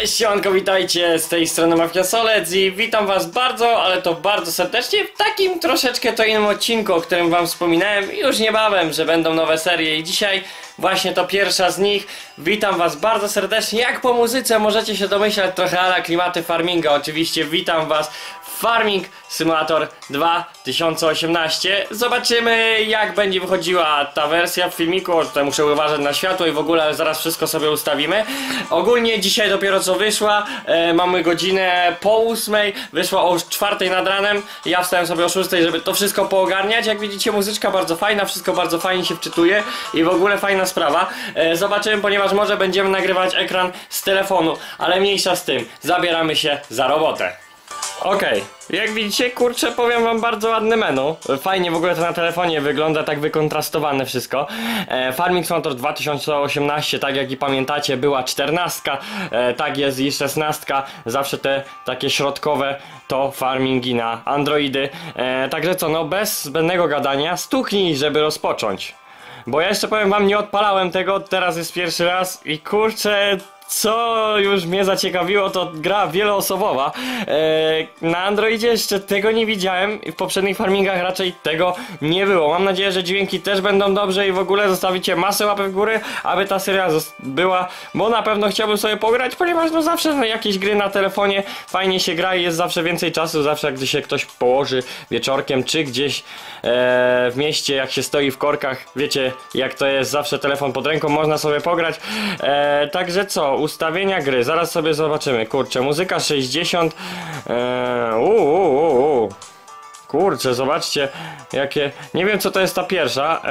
Cześć, siemanko, witajcie, z tej strony Mafia Solec i witam was bardzo, ale to bardzo serdecznie w takim troszeczkę to innym odcinku, o którym wam wspominałem już niebawem, że będą nowe serie i dzisiaj właśnie to pierwsza z nich. Witam was bardzo serdecznie, jak po muzyce możecie się domyślać, trochę ala klimaty farminga. Oczywiście witam was w Farming Simulator 2018. Zobaczymy, jak będzie wychodziła ta wersja w filmiku. Tutaj muszę uważać na światło i w ogóle, ale zaraz wszystko sobie ustawimy. Ogólnie dzisiaj dopiero co wyszła, mamy godzinę po 8, wyszła o 4 nad ranem. Ja wstałem sobie o 6, żeby to wszystko poogarniać. Jak widzicie, muzyczka bardzo fajna, wszystko bardzo fajnie się wczytuje i w ogóle fajna sprawa. Zobaczymy, ponieważ może będziemy nagrywać ekran z telefonu, ale mniejsza z tym, zabieramy się za robotę. Okej, jak widzicie, kurczę, powiem wam, bardzo ładne menu. Fajnie w ogóle to na telefonie wygląda, tak wykontrastowane wszystko. Farming Simulator 2018, tak jak i pamiętacie, była 14, tak jest i 16. Zawsze te takie środkowe to farmingi na Androidy. Także co, no bez zbędnego gadania, stuknij, żeby rozpocząć. Bo ja jeszcze powiem wam, nie odpalałem tego, teraz jest pierwszy raz i kurczę, co już mnie zaciekawiło, to gra wieloosobowa. Na Androidzie jeszcze tego nie widziałem i w poprzednich farmingach raczej tego nie było. Mam nadzieję, że dźwięki też będą dobrze i w ogóle zostawicie masę łapek w górę, aby ta seria była, bo na pewno chciałbym sobie pograć, ponieważ no zawsze jakieś gry na telefonie fajnie się gra i jest zawsze więcej czasu, zawsze gdy się ktoś położy wieczorkiem, czy gdzieś w mieście, jak się stoi w korkach, wiecie jak to jest, zawsze telefon pod ręką, można sobie pograć. Także co? Ustawienia gry, zaraz sobie zobaczymy. Kurczę, muzyka 60. Kurczę, zobaczcie jakie. Nie wiem co to jest ta pierwsza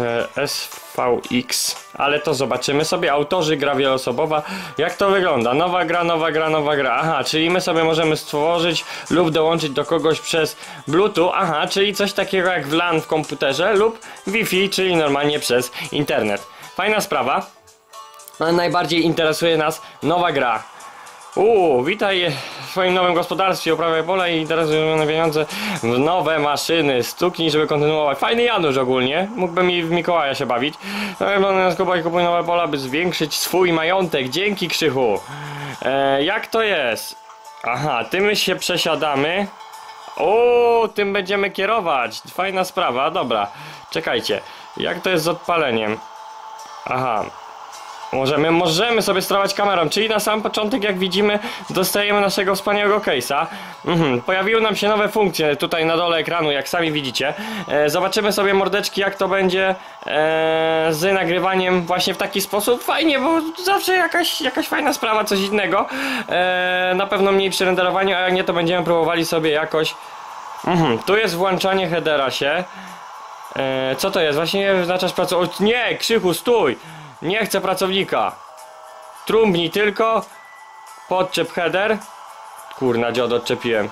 SVX, ale to zobaczymy sobie. Autorzy, gra wieloosobowa. Jak to wygląda? Nowa gra, nowa gra, nowa gra. Aha, czyli my sobie możemy stworzyć lub dołączyć do kogoś przez Bluetooth. Aha, czyli coś takiego jak WLAN w komputerze lub Wi-Fi, czyli normalnie przez internet. Fajna sprawa. Ale najbardziej interesuje nas nowa gra. Witaj w swoim nowym gospodarstwie, uprawiaj pole i interesują pieniądze w nowe maszyny. Stuknij, żeby kontynuować. Fajny Janusz ogólnie. Mógłbym i w Mikołaja się bawić. Kupuj nowe pola, by zwiększyć swój majątek. Dzięki, Krzychu. Jak to jest? Aha, tym się przesiadamy. Tym będziemy kierować. Fajna sprawa, dobra. Czekajcie. Jak to jest z odpaleniem? Aha. Możemy sobie sterować kamerą, czyli na sam początek, jak widzimy, dostajemy naszego wspaniałego case'a. Pojawiły nam się nowe funkcje tutaj na dole ekranu, jak sami widzicie. Zobaczymy sobie, mordeczki, jak to będzie z nagrywaniem właśnie w taki sposób. Fajnie, bo zawsze jakaś fajna sprawa, coś innego. Na pewno mniej przy renderowaniu, a jak nie, to będziemy próbowali sobie jakoś. Tu jest włączanie headera się. Co to jest? Właśnie wyznaczasz pracownika. Nie, Krzychu, stój! Nie chcę pracownika. Trąbnij tylko. Podczep header. Kurna, dziad, odczepiłem.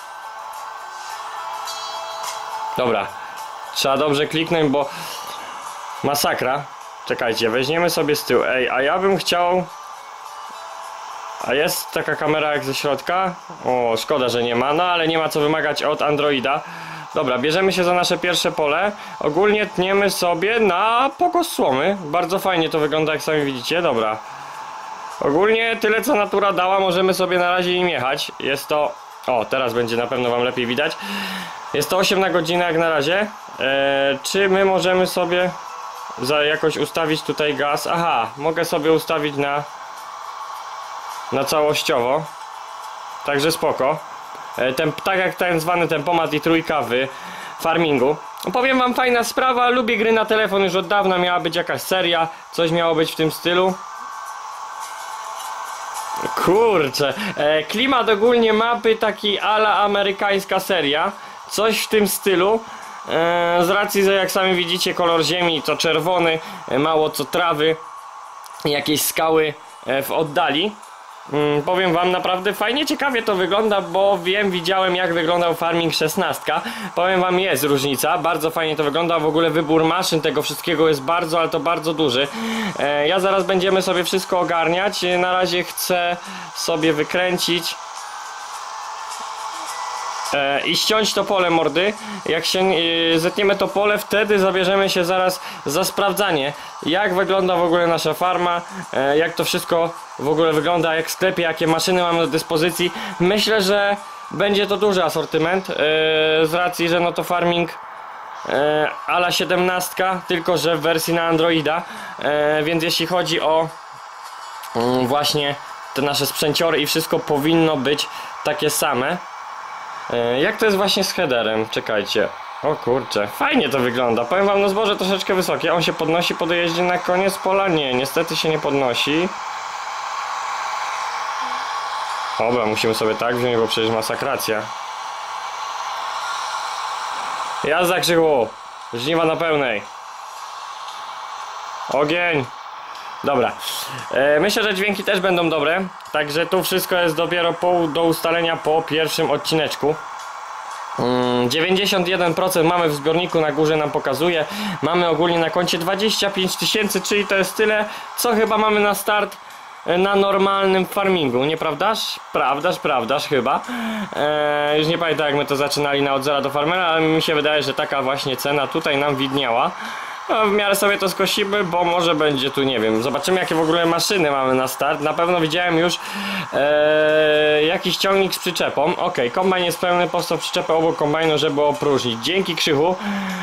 Dobra. Trzeba dobrze kliknąć, bo masakra. Czekajcie, weźmiemy sobie z tyłu. Ej, a ja bym chciał. A jest taka kamera jak ze środka? Szkoda, że nie ma. No ale nie ma co wymagać od Androida. Dobra, bierzemy się za nasze pierwsze pole. Ogólnie tniemy sobie na pokos słomy. Bardzo fajnie to wygląda, jak sami widzicie. Dobra. Ogólnie tyle, co natura dała, możemy sobie na razie im jechać. Jest to... teraz będzie na pewno wam lepiej widać. Jest to 8 na godzinę jak na razie. Czy my możemy sobie jakoś ustawić tutaj gaz? Aha, mogę sobie ustawić na całościowo. Także spoko. Tak jak tak zwany tempomat i trójka w farmingu. Powiem wam, fajna sprawa, lubię gry na telefon już od dawna, miała być jakaś seria, coś miało być w tym stylu. Kurczę, klimat ogólnie mapy taki ala amerykańska seria, coś w tym stylu. Z racji, że jak sami widzicie, kolor ziemi to czerwony, mało co trawy, jakieś skały w oddali. Powiem wam, naprawdę fajnie, ciekawie to wygląda, bo widziałem jak wyglądał Farming 16. Powiem wam, jest różnica, bardzo fajnie to wygląda, w ogóle wybór maszyn tego wszystkiego jest bardzo, ale to bardzo duży. Ja zaraz będziemy sobie wszystko ogarniać, na razie chcę sobie wykręcić. i ściąć to pole, mordy. Jak się zetniemy to pole, wtedy zabierzemy się zaraz za sprawdzanie, jak wygląda w ogóle nasza farma, jak to wszystko w ogóle wygląda, jak w sklepie, jakie maszyny mamy do dyspozycji. Myślę, że będzie to duży asortyment, z racji, że no to farming ala 17, tylko że w wersji na Androida, więc jeśli chodzi o właśnie te nasze sprzęciory i wszystko powinno być takie same. Jak to jest właśnie z headerem? Czekajcie. O kurczę, fajnie to wygląda. Powiem wam, no zboże troszeczkę wysokie. On się podnosi po dojeździe na koniec pola? Nie, niestety się nie podnosi. Dobra, musimy sobie tak wziąć, bo przecież masakracja. Jazda, Krzychu! Żniwa na pełnej. Ogień! Dobra, myślę, że dźwięki też będą dobre. Także tu wszystko jest dopiero do ustalenia po pierwszym odcineczku. 91% mamy w zbiorniku, na górze nam pokazuje. Mamy ogólnie na koncie 25 000, czyli to jest tyle, co chyba mamy na start na normalnym farmingu, nieprawdaż? Prawdaż chyba. Już nie pamiętam, jak my to zaczynali na od zera do farmera, ale mi się wydaje, że taka właśnie cena tutaj nam widniała. No, w miarę sobie to skosimy, bo może będzie tu, nie wiem, zobaczymy, jakie w ogóle maszyny mamy na start. Na pewno widziałem już jakiś ciągnik z przyczepą. Ok, kombajn jest pełny, postaw przyczepę obok kombajnu, żeby opróżnić. Dzięki, Krzychu.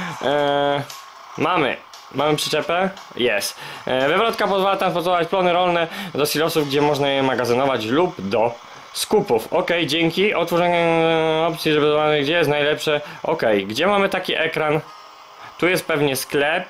Mamy przyczepę? Jest. Wywrotka pozwala transportować plony rolne do silosów, gdzie można je magazynować, lub do skupów. Ok, dzięki. Otworzenie opcji, żeby zobaczyć, gdzie jest najlepsze. Ok, gdzie mamy taki ekran? Tu jest pewnie sklep.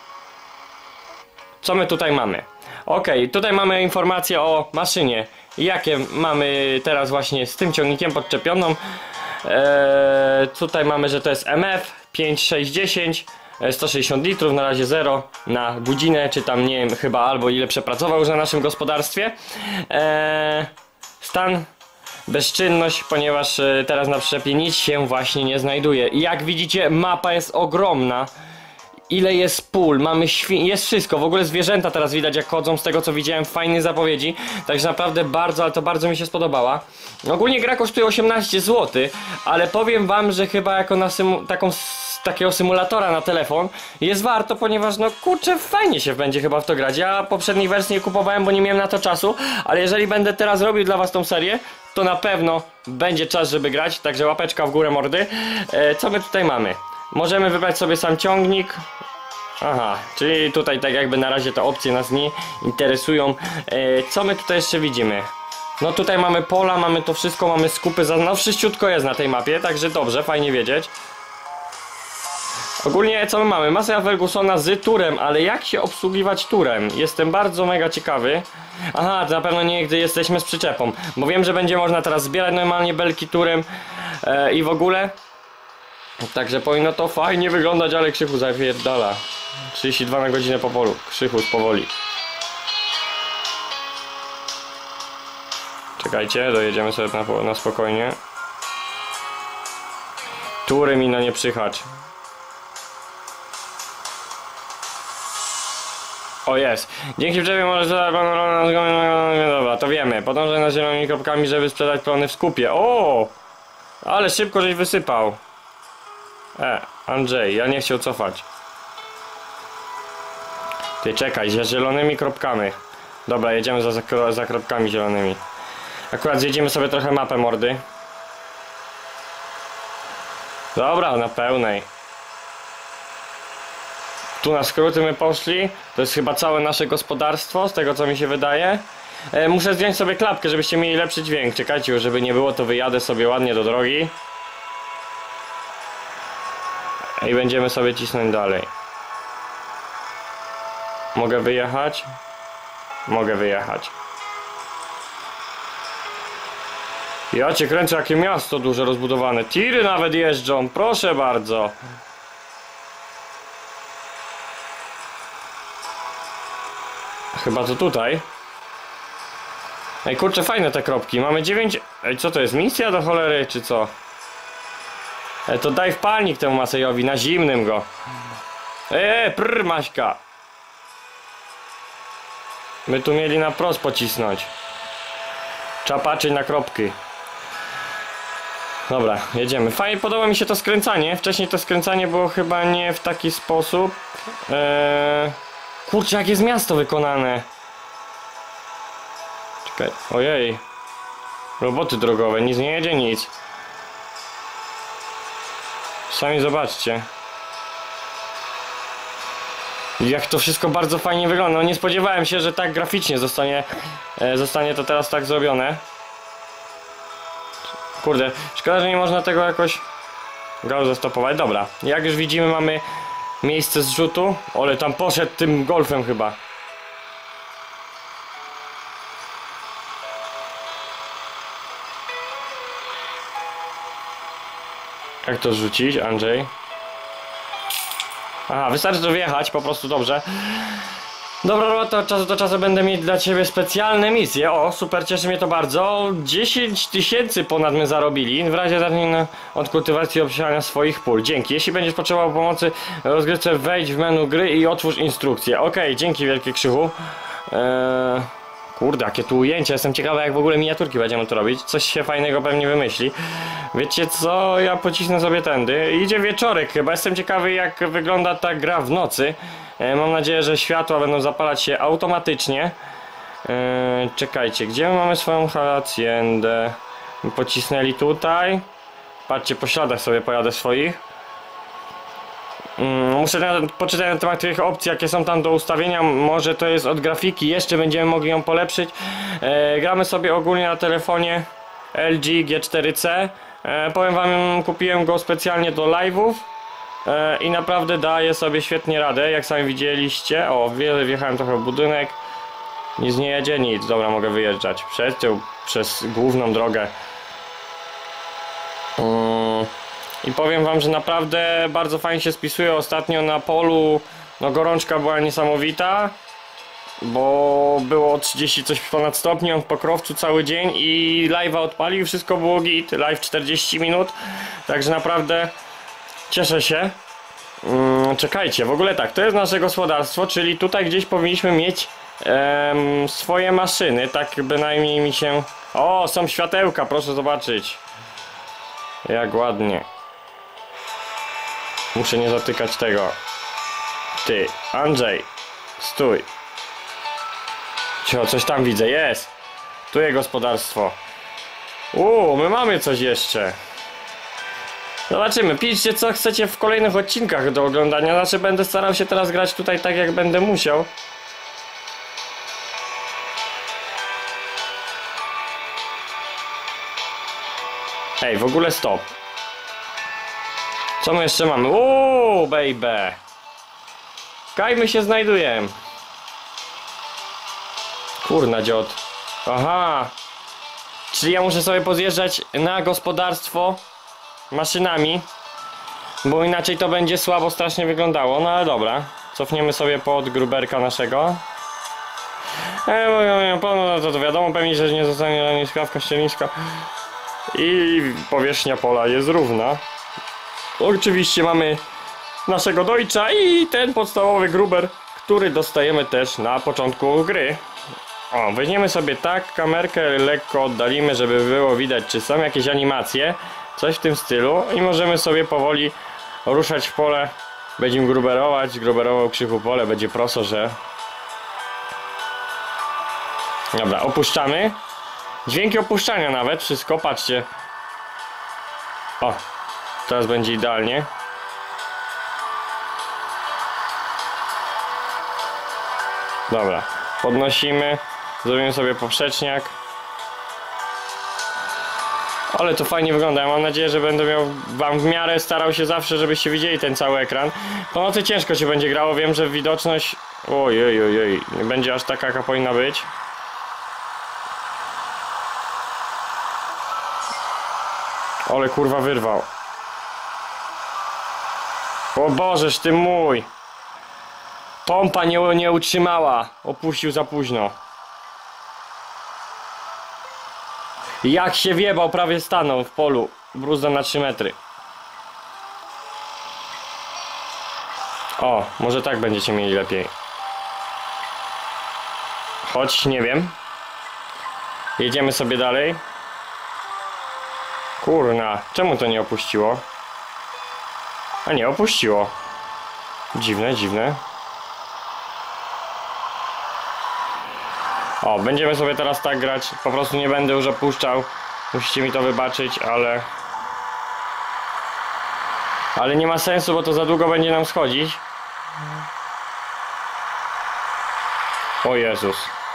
Co my tutaj mamy? Ok, tutaj mamy informację o maszynie, jakie mamy teraz właśnie z tym ciągnikiem podczepioną. Tutaj mamy, że to jest MF 5610, 160 litrów, na razie 0 na godzinę, czy tam nie wiem, chyba albo ile przepracował już na naszym gospodarstwie. Stan bezczynność, ponieważ teraz na przyczepie nic się właśnie nie znajduje. I jak widzicie, mapa jest ogromna. Ile jest pól, mamy jest wszystko, w ogóle zwierzęta teraz widać, jak chodzą, z tego co widziałem w fajnej zapowiedzi. Także naprawdę bardzo, ale to bardzo mi się spodobała. Ogólnie gra kosztuje 18 zł, ale powiem wam, że chyba jako na takiego symulatora na telefon jest warto, ponieważ no kurczę, fajnie się będzie chyba w to grać. Ja poprzedniej wersji nie kupowałem, bo nie miałem na to czasu, ale jeżeli będę teraz robił dla was tą serię, to na pewno będzie czas, żeby grać. Także łapeczka w górę, mordy. Co my tutaj mamy? Możemy wybrać sobie sam ciągnik. Aha, czyli tutaj tak jakby na razie te opcje nas nie interesują. Co my tutaj jeszcze widzimy? No tutaj mamy pola, mamy to wszystko, mamy skupy, no wszyściutko jest na tej mapie, także dobrze, fajnie wiedzieć. Ogólnie co my mamy? Massey Fergusona z turem, ale jak się obsługiwać turem? Jestem bardzo mega ciekawy. Aha, to na pewno nie gdy jesteśmy z przyczepą, bo wiem, że będzie można teraz zbierać normalnie belki turem i w ogóle. Także powinno to fajnie wyglądać, ale Krzychu zapierdala. 32 na godzinę po polu. Krzychu powoli. Czekajcie, dojedziemy sobie na spokojnie. Tury mi na nie przychać. O jest. Dzięki drzewie możesz zadać panu rolę. Dobra, to wiemy. Podążaj na zielonymi kropkami, żeby sprzedać plony w skupie. O! Ale szybko żeś wysypał. Andrzej, ja nie chciał cofać. Ty czekaj, za zielonymi kropkami. Dobra, jedziemy za kropkami zielonymi. Akurat zjedziemy sobie trochę mapę, mordy. Dobra, na pełnej. Tu na skróty my poszli. To jest chyba całe nasze gospodarstwo, z tego co mi się wydaje. Muszę zdjąć sobie klapkę, żebyście mieli lepszy dźwięk. Czekajcie już, żeby nie było, to wyjadę sobie ładnie do drogi. I będziemy sobie cisnąć dalej. Mogę wyjechać? Mogę wyjechać. Ja cię kręcę, jakie miasto duże rozbudowane. Tiry nawet jeżdżą, proszę bardzo. Chyba to tutaj. Ej kurczę, fajne te kropki. Mamy 9... Ej, co to jest? Misja do cholery, czy co? To daj wpalnik temu Masseyowi, na zimnym go. Maśka. My tu mieli na prost pocisnąć. Trzeba patrzeć na kropki. Dobra, jedziemy. Fajnie, podoba mi się to skręcanie. Wcześniej to skręcanie było chyba nie w taki sposób. Kurczę, jak jest miasto wykonane. Czekaj, ojej. Roboty drogowe, nic nie jedzie, nic. Sami zobaczcie. Jak to wszystko bardzo fajnie wygląda. No nie spodziewałem się, że tak graficznie zostanie to teraz tak zrobione. Kurde, szkoda, że nie można tego jakoś zastopować. Dobra, jak już widzimy, mamy miejsce zrzutu. Ale tam poszedł tym golfem chyba. Jak to zrzucić, Andrzej? Aha, wystarczy to wjechać, po prostu dobrze. Dobra, to od czasu do czasu będę mieć dla ciebie specjalne misje. O, super, cieszy mnie to bardzo. 10 000 ponad my zarobili. W razie zacznij od kultywacji i obsiania swoich pól. Dzięki. Jeśli będziesz potrzebował pomocy w rozgrywce, wejdź w menu gry i otwórz instrukcję. Okej, dzięki wielkie, Krzychu. Kurde, jakie tu ujęcie. Jestem ciekawy, jak w ogóle miniaturki będziemy to robić. Coś się fajnego pewnie wymyśli. Wiecie co? Ja pocisnę sobie tędy. Idzie wieczorek chyba. Jestem ciekawy, jak wygląda ta gra w nocy. Mam nadzieję, że światła będą zapalać się automatycznie. Czekajcie, gdzie my mamy swoją haciendę? Pocisnęli tutaj. Patrzcie, po śladach sobie pojadę swoich. Muszę poczytać na temat tych opcji, jakie są tam do ustawienia. Może to jest od grafiki, jeszcze będziemy mogli ją polepszyć. Gramy sobie ogólnie na telefonie LG G4C. Powiem wam, kupiłem go specjalnie do live'ów. I naprawdę daje sobie świetnie radę, jak sami widzieliście. O, wjechałem trochę w budynek. Nic nie jedzie, nic. Dobra, mogę wyjeżdżać przez tył, przez główną drogę. I powiem wam, że naprawdę bardzo fajnie się spisuje. Ostatnio na polu no gorączka była niesamowita, bo było 30 coś ponad stopni, on w Pokrowcu cały dzień i live'a odpalił, wszystko było git, live 40 minut, także naprawdę cieszę się. Czekajcie, w ogóle tak, to jest nasze gospodarstwo, czyli tutaj gdzieś powinniśmy mieć swoje maszyny, tak bynajmniej mi się... O, są światełka, proszę zobaczyć. Jak ładnie. Muszę nie zatykać tego. Ty, Andrzej, stój. Cicho, coś tam widzę, jest. Tu jest gospodarstwo. My mamy coś jeszcze. Zobaczymy, piszcie co chcecie w kolejnych odcinkach do oglądania. Znaczy będę starał się teraz grać tutaj tak jak będę musiał. Ej, w ogóle stop. Co my jeszcze mamy? Baby. Kaj my się znajdujemy. Kurna dziot. Aha. Czyli ja muszę sobie pozjeżdżać na gospodarstwo maszynami, bo inaczej to będzie słabo strasznie wyglądało. No ale dobra. Cofniemy sobie pod gruberka naszego. No to wiadomo pewnie, że nie zostanie ani skrawka ścierniska. I powierzchnia pola jest równa. Oczywiście mamy naszego Deutscha i ten podstawowy gruber, który dostajemy też na początku gry. O, weźmiemy sobie tak, kamerkę lekko oddalimy, żeby było widać, czy są jakieś animacje, coś w tym stylu i możemy sobie powoli ruszać w pole. Będziemy gruberować, gruberował Krzychu pole, będzie prosto, że... Dobra, opuszczamy. Dźwięki opuszczania nawet, wszystko, patrzcie. O, teraz będzie idealnie. Dobra, podnosimy, zrobimy sobie poprzeczniak. Ale to fajnie wygląda, ja mam nadzieję, że będę miał wam w miarę starał się zawsze, żebyście widzieli ten cały ekran. Po nocy ciężko się będzie grało, wiem, że widoczność... Ojej, nie będzie aż taka, jaka powinna być. Ale kurwa wyrwał. O Bożeż ty mój. Pompa nie utrzymała. Opuścił za późno. Jak się wjebał, prawie stanął w polu. Bruzda na 3 metry. O, może tak będziecie mieli lepiej. Choć nie wiem. Jedziemy sobie dalej. Kurna, czemu to nie opuściło? A nie, opuściło. Dziwne, dziwne. O, będziemy sobie teraz tak grać. Po prostu nie będę już opuszczał. Musicie mi to wybaczyć, ale nie ma sensu, bo to za długo będzie nam schodzić. O Jezus.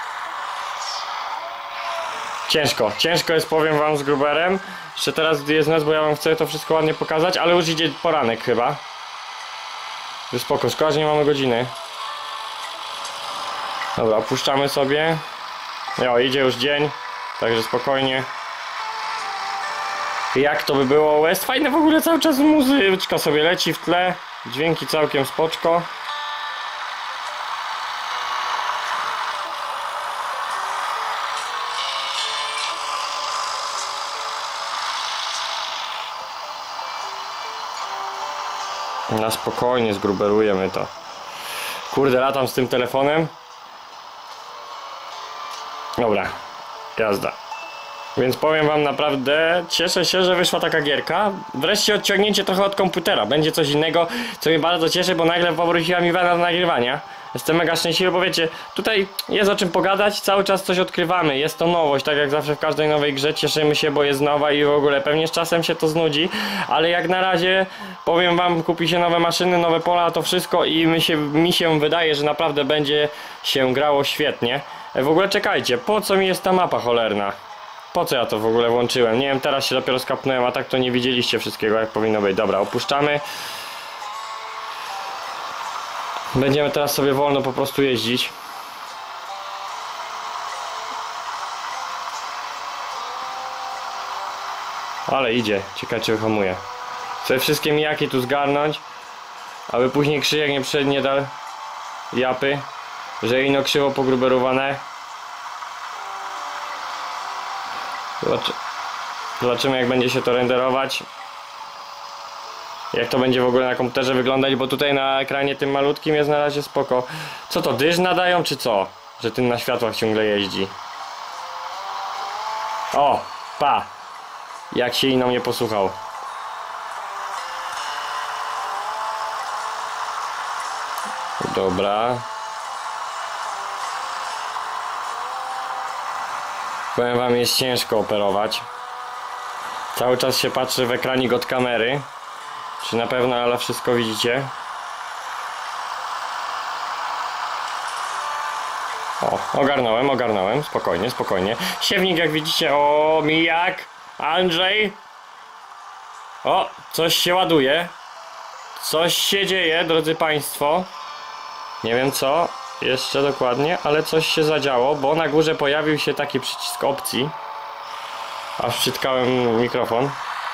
Ciężko jest, powiem wam, z Gruberem. Jeszcze teraz, gdy jest noc, bo ja wam chcę to wszystko ładnie pokazać, ale już idzie poranek chyba. Spoko, szkoda, że nie mamy godziny. Dobra, opuszczamy sobie. Jo, idzie już dzień, także spokojnie. Jak to by było? Jest fajne w ogóle, cały czas muzyczka sobie leci w tle. Dźwięki całkiem spoczko. Na spokojnie zgruberujemy to. Kurde, latam z tym telefonem. Dobra, jazda. Więc powiem wam, naprawdę cieszę się, że wyszła taka gierka. Wreszcie odciągnięcie trochę od komputera. Będzie coś innego, co mnie bardzo cieszy, bo nagle powróciła mi wena do nagrywania. Jestem mega szczęśliwy, bo wiecie, tutaj jest o czym pogadać, cały czas coś odkrywamy. Jest to nowość, tak jak zawsze w każdej nowej grze. Cieszymy się, bo jest nowa i w ogóle pewnie z czasem się to znudzi. Ale jak na razie, powiem wam, kupi się nowe maszyny, nowe pola, to wszystko i mi się wydaje, że naprawdę będzie się grało świetnie. W ogóle czekajcie, po co mi jest ta mapa cholerna? Po co ja to w ogóle włączyłem? Nie wiem, teraz się dopiero skapnąłem, a tak to nie widzieliście wszystkiego, jak powinno być. Dobra, opuszczamy. Będziemy teraz sobie wolno po prostu jeździć. Ale idzie, ciekawe czy wyhamuje. Chcę wszystkie mijaki tu zgarnąć, aby później Krzysiek nie przyszedł nie dal japy, że ino krzywo pogruberowane. Zobaczymy, jak będzie się to renderować. Jak to będzie w ogóle na komputerze wyglądać, bo tutaj na ekranie tym malutkim jest na razie spoko. Co to, dyż nadają czy co? Że tym na światłach ciągle jeździ. O, pa! Jak się ino mnie posłuchał. Dobra. Powiem wam, jest ciężko operować. Cały czas się patrzy w ekranik od kamery. Czy na pewno, ale wszystko widzicie? O, ogarnąłem, spokojnie. Siewnik, jak widzicie, o, mijak, Andrzej. O, coś się ładuje. Coś się dzieje, drodzy państwo. Nie wiem co jeszcze dokładnie, ale coś się zadziało, bo na górze pojawił się taki przycisk opcji. Aż przytkałem mikrofon.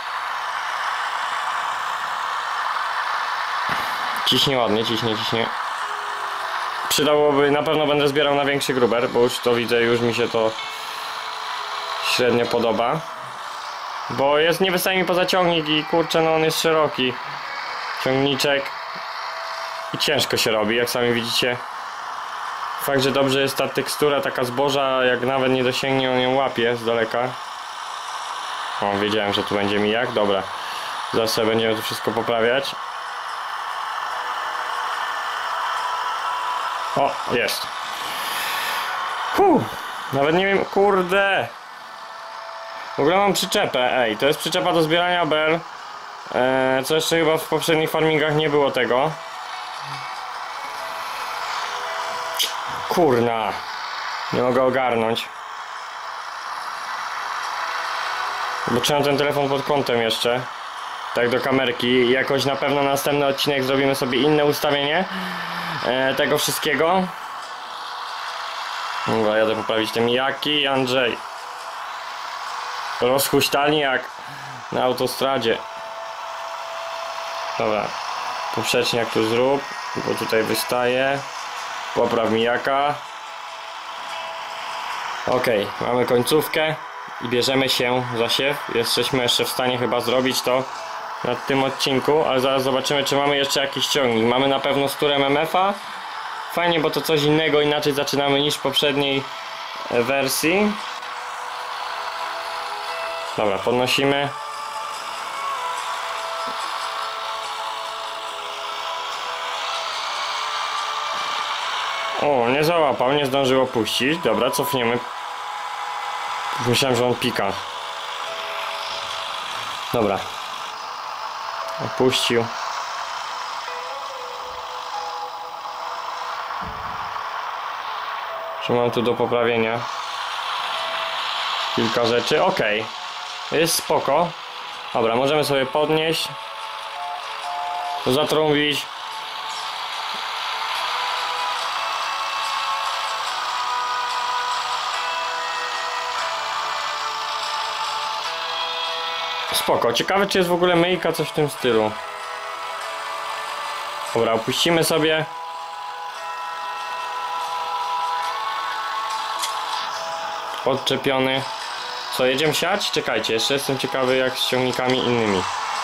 Ciśnie ładnie, ciśnie. Przydałoby, na pewno będę zbierał na większy gruber, bo już to widzę, już mi się to średnio podoba. Bo jest, nie wystaje mi poza ciągnik i kurczę, no on jest szeroki. Ciągniczek. I ciężko się robi, jak sami widzicie. Fakt, że dobrze jest ta tekstura taka zboża, jak nawet nie dosięgnie, on ją łapie z daleka. O, wiedziałem, że tu będzie mijak, dobra. Zaraz sobie będziemy to wszystko poprawiać. O, jest. Nawet nie wiem, kurde. W ogóle mam przyczepę, ej, to jest przyczepa do zbierania bel. Co jeszcze chyba w poprzednich farmingach nie było tego. Kurna. Nie mogę ogarnąć. Bo trzymam ten telefon pod kątem jeszcze. Tak do kamerki. I jakoś na pewno następny odcinek zrobimy sobie inne ustawienie tego wszystkiego. Dobra, jadę poprawić te mijaki. Andrzej. Rozhuśtani jak na autostradzie. Dobra. Poprzeczniak tu zrób, bo tutaj wystaje. Popraw mijaka. Ok, mamy końcówkę i bierzemy się za siew. Jesteśmy jeszcze w stanie chyba zrobić to na tym odcinku, ale zaraz zobaczymy, czy mamy jeszcze jakiś ciągnik. Mamy na pewno stur MMF-a. Fajnie, bo to coś innego, inaczej zaczynamy niż w poprzedniej wersji. Dobra, podnosimy. O, nie załapał, nie zdążył opuścić. Dobra, cofniemy. Myślałem, że on pika. Dobra. Opuścił. Czy mam tu do poprawienia? Kilka rzeczy. Ok. Jest spoko. Dobra, możemy sobie podnieść. Zatrąbić. Spoko. Ciekawe, czy jest w ogóle myjka, coś w tym stylu. Dobra, opuścimy sobie. Odczepiony. Co, jedziemy siać? Czekajcie, jeszcze jestem ciekawy jak z ciągnikami innymi.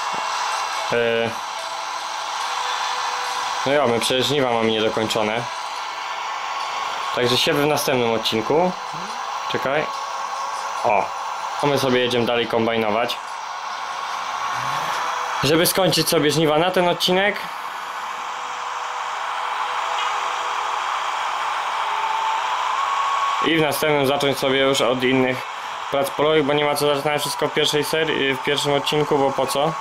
No ja, my przecież żniwa mamy niedokończone. Także siewy w następnym odcinku. Czekaj. O, a my sobie jedziemy dalej kombajnować. Żeby skończyć sobie żniwa na ten odcinek. I w następnym zacząć sobie już od innych prac polowych, bo nie ma co zaczynać wszystko w pierwszej serii, w pierwszym odcinku, bo po co?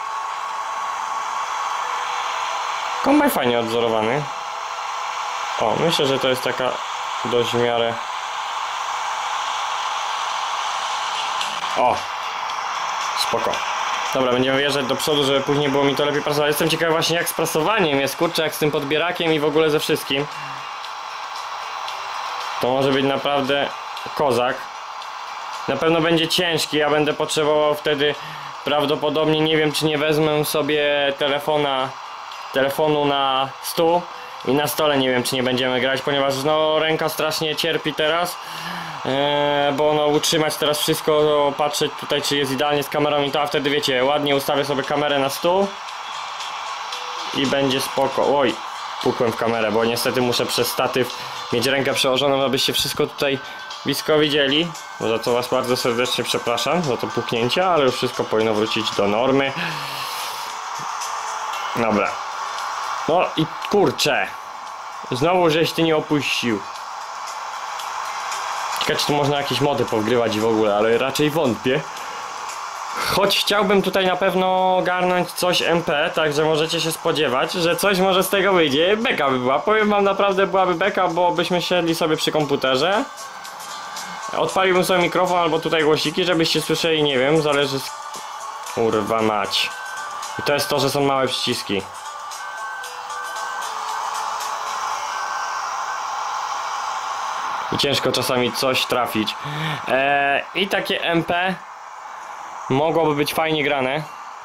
Kombaj fajnie odwzorowany. O, myślę, że to jest taka dość w miarę... O! Spoko. Dobra, będziemy wjeżdżać do przodu, żeby później było mi to lepiej prasować. Jestem ciekawy właśnie jak z prasowaniem jest, kurczę, jak z tym podbierakiem i w ogóle ze wszystkim. To może być naprawdę kozak. Na pewno będzie ciężki, ja będę potrzebował wtedy prawdopodobnie, nie wiem czy nie wezmę sobie telefonu na stół i na stole nie wiem czy nie będziemy grać, ponieważ no ręka strasznie cierpi teraz, bo no utrzymać teraz wszystko, patrzeć tutaj czy jest idealnie z kamerą i to, a wtedy wiecie, ładnie ustawię sobie kamerę na stół i będzie spoko. Oj, pukłem w kamerę, bo niestety muszę przez statyw mieć rękę przełożoną, abyście wszystko tutaj blisko widzieli, za co was bardzo serdecznie przepraszam za to puknięcie, ale już wszystko powinno wrócić do normy. Dobra. No i kurczę, znowu żeś ty nie opuścił. Ciekawe czy tu można jakieś mody powgrywać i w ogóle, ale raczej wątpię. Choć chciałbym tutaj na pewno ogarnąć coś MP, także możecie się spodziewać, że coś może z tego wyjdzie. Beka by była, powiem wam, naprawdę byłaby beka, bo byśmy siedli sobie przy komputerze. Odpaliłbym sobie mikrofon albo tutaj głosiki, żebyście słyszeli, nie wiem, zależy z... Kurwa mać. I to jest to, że są małe przyciski. I ciężko czasami coś trafić. I takie MP mogłoby być fajnie grane.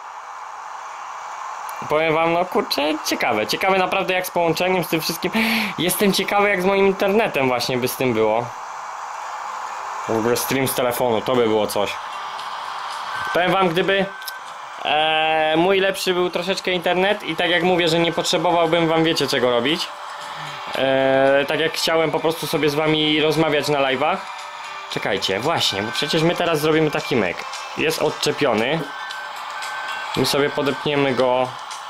Powiem wam, no kurczę, ciekawe naprawdę jak z połączeniem, z tym wszystkim. Jestem ciekawy jak z moim internetem właśnie by z tym było. W ogóle stream z telefonu, to by było coś. Powiem wam, gdyby mój lepszy był troszeczkę internet i tak jak mówię, że nie potrzebowałbym wam wiecie czego robić. Tak jak chciałem po prostu sobie z wami rozmawiać na live'ach. Czekajcie, właśnie, bo przecież my teraz zrobimy taki myk. Jest odczepiony. My sobie podepniemy go.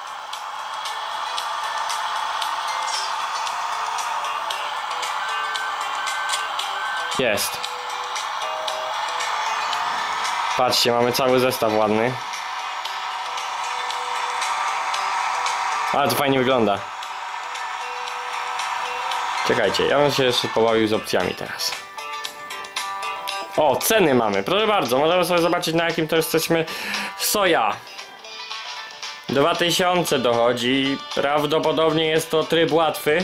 Jest. Patrzcie, mamy cały zestaw ładny. Ale to fajnie wygląda. Czekajcie, ja bym się jeszcze pobawił z opcjami teraz. O, ceny mamy, proszę bardzo, możemy sobie zobaczyć na jakim to jesteśmy. Soja 2000 dochodzi. Prawdopodobnie jest to tryb łatwy,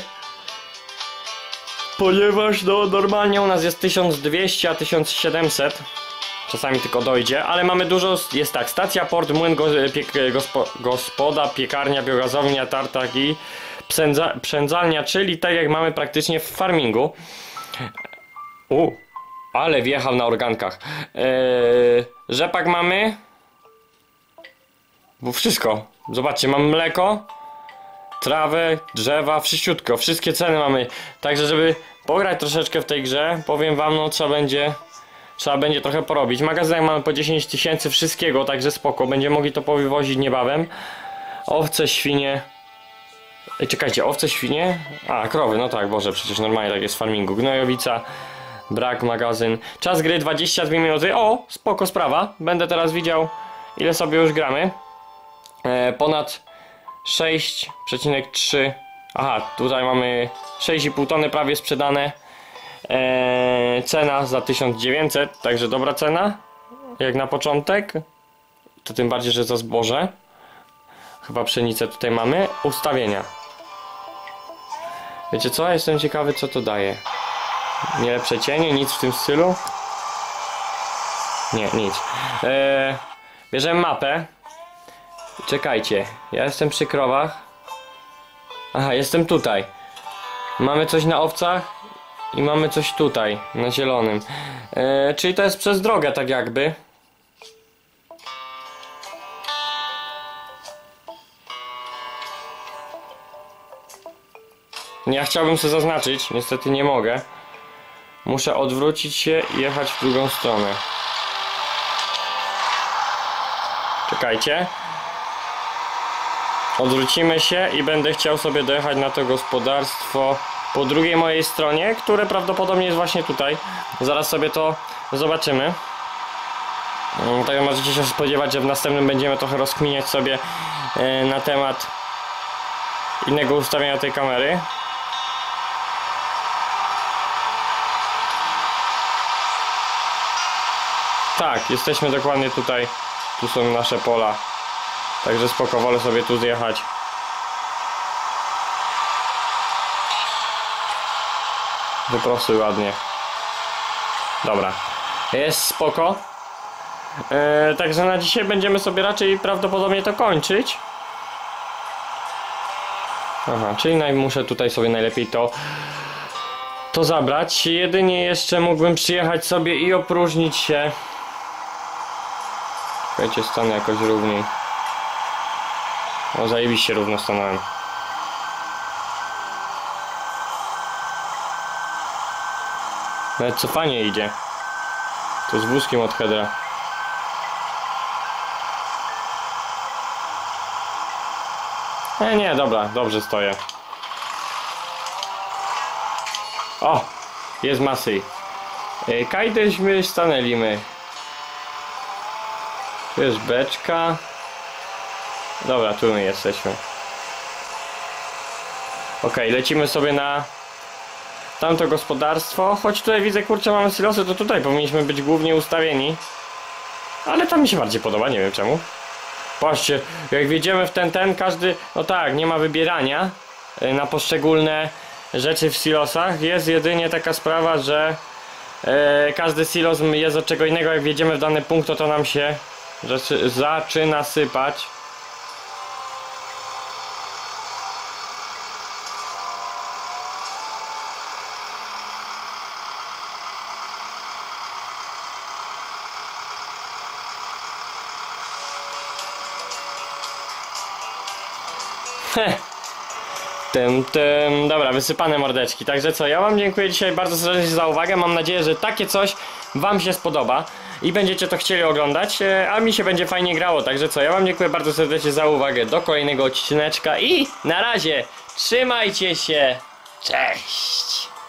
ponieważ no, normalnie u nas jest 1200, a 1700. Czasami tylko dojdzie, ale mamy dużo. Jest tak, stacja, port, młyn, gospoda, piekarnia, biogazownia, tartak i przędzalnia, czyli tak jak mamy praktycznie w farmingu. Ale wjechał na organkach. Rzepak mamy. Bo wszystko. Zobaczcie, mam mleko, trawę, drzewa, wszyściutko. Wszystkie ceny mamy. Także żeby pograć troszeczkę w tej grze, powiem wam, no trzeba będzie trochę porobić. Magazyn mamy po 10 000 wszystkiego, także spoko. Będziemy mogli to powywozić niebawem. Owce, świnie. Ej, czekajcie, owce, świnie? A, krowy, no tak, Boże, przecież normalnie tak jest w farmingu. Gnojowica, brak, magazyn. Czas gry 22 minuty. O, spoko sprawa. Będę teraz widział, ile sobie już gramy. Ponad 6,3. Aha, tutaj mamy 6,5 tony prawie sprzedane. Cena za 1900, także dobra cena. Jak na początek. To tym bardziej, że za zboże. Chyba pszenicę tutaj mamy. Ustawienia. Wiecie co? Jestem ciekawy, co to daje. Nie lepsze cienie, nic w tym stylu. Nie, nic. Bierzemy mapę. Czekajcie, ja jestem przy krowach. Aha, jestem tutaj. Mamy coś na owcach i mamy coś tutaj, na zielonym. Czyli to jest przez drogę, tak jakby. Ja chciałbym sobie zaznaczyć, niestety nie mogę. Muszę odwrócić się i jechać w drugą stronę. Czekajcie. Odwrócimy się i będę chciał sobie dojechać na to gospodarstwo po drugiej mojej stronie, które prawdopodobnie jest właśnie tutaj. Zaraz sobie to zobaczymy. Tak możecie się spodziewać, że w następnym będziemy trochę rozkminiać sobie na temat innego ustawienia tej kamery. Tak, jesteśmy dokładnie tutaj. Tu są nasze pola. Także spoko, wolę sobie tu zjechać. Wyprostuj ładnie. Dobra. Jest spoko. Także na dzisiaj będziemy sobie raczej prawdopodobnie to kończyć. Aha, czyli muszę tutaj sobie najlepiej to zabrać. Jedynie jeszcze mógłbym przyjechać sobie i opróżnić się. Słuchajcie, stanę jakoś równiej. O, zajebiście równo stanąłem. Nawet cofanie idzie. To z wózkiem od headera. Nie, dobra, dobrze stoję. O! Jest masy. Kajdyśmy stanęli my. Tu jest beczka. Dobra, tu my jesteśmy. Okej, lecimy sobie na tamto gospodarstwo. Choć tutaj widzę, kurczę, mamy silosy, to tutaj powinniśmy być głównie ustawieni. Ale tam mi się bardziej podoba, nie wiem czemu. Patrzcie, jak wjedziemy w ten, każdy... No tak, nie ma wybierania na poszczególne rzeczy w silosach. Jest jedynie taka sprawa, że każdy silos jest od czego innego. Jak wjedziemy w dany punkt, to nam się zaczyna sypać. Dobra, wysypane mordeczki. Także co, ja wam dziękuję dzisiaj bardzo serdecznie za uwagę. Mam nadzieję, że takie coś wam się spodoba i będziecie to chcieli oglądać, a mi się będzie fajnie grało. Także co, ja wam dziękuję bardzo serdecznie za uwagę. Do kolejnego odcineczka i na razie, trzymajcie się, cześć!